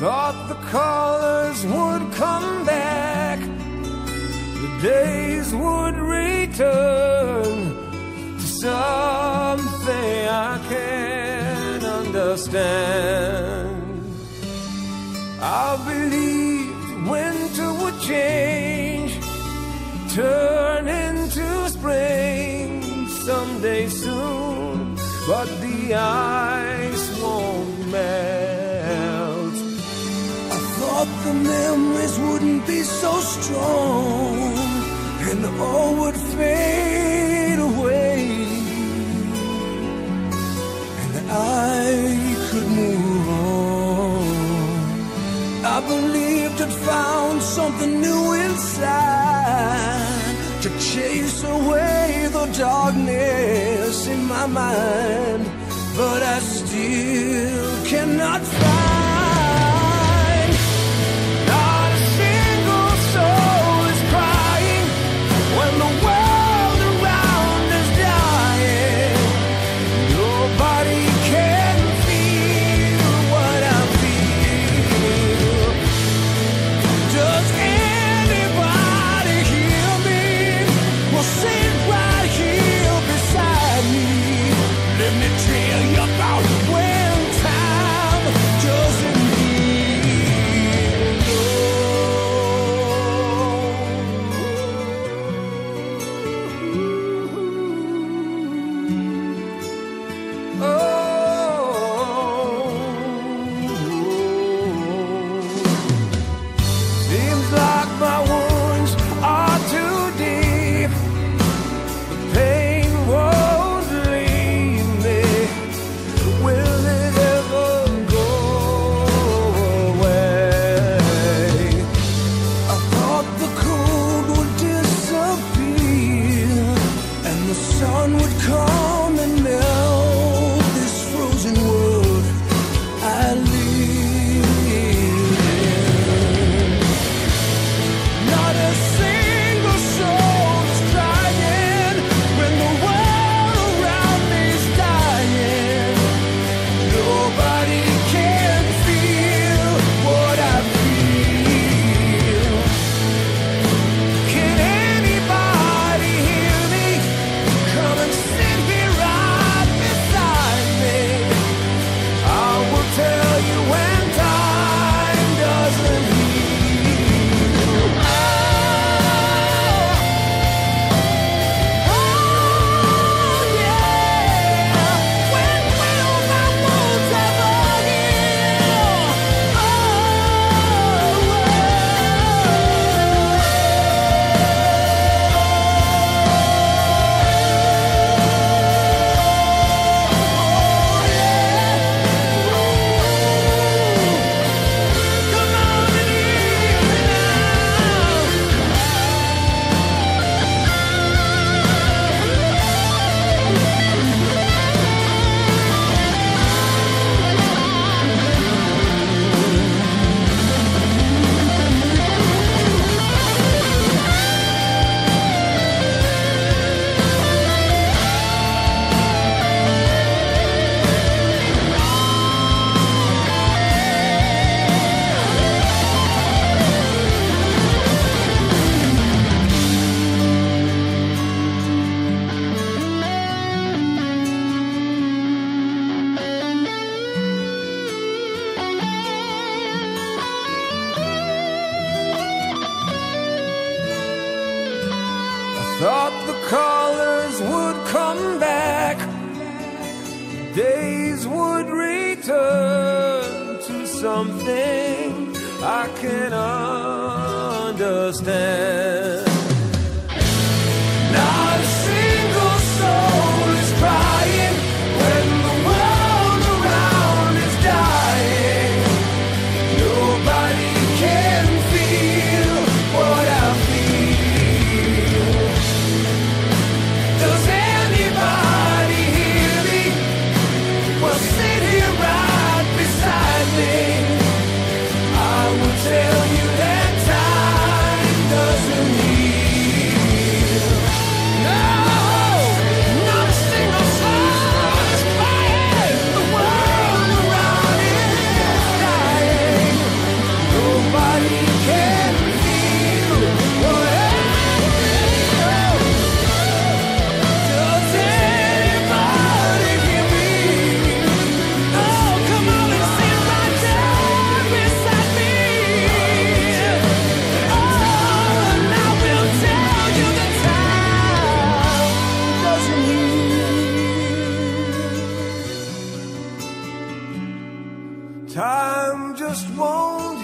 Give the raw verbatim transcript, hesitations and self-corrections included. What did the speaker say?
thought the colors would come back, the days would return to something I can't understand. I believed winter would change, turn into spring someday soon, but the ice won't melt. I thought the memories wouldn't be so strong, and all would fade away, and I could move on. I believed I'd found something new inside to chase away the darkness in my mind, but I still cannot find. Not a single soul is crying when the world around is dying. Nobody can feel what I feel. Does anybody hear me? Well, sit right here beside me. Let me tell you about when time doesn't heal. Oh, seems like my wounds are too deep. The pain won't leave me. Will it ever go away? I thought the cold would disappear, and the sun would come and melt this frozen world I live in. Not a single soul is crying when the world around me's dying. Nobody can feel what I feel. Can anybody hear me? Come and sit here right beside me. I will tell you when time doesn't heal. Oh, oh yeah. When will my wounds ever heal? Oh, come on and heal me thought the colors would come back, days would return to something I can understand. Not a single soul is crying when the world around is dying. Nobody can feel what I feel. Does anybody hear me? Well, sit here right beside me. I will tell you that time doesn't Time just won't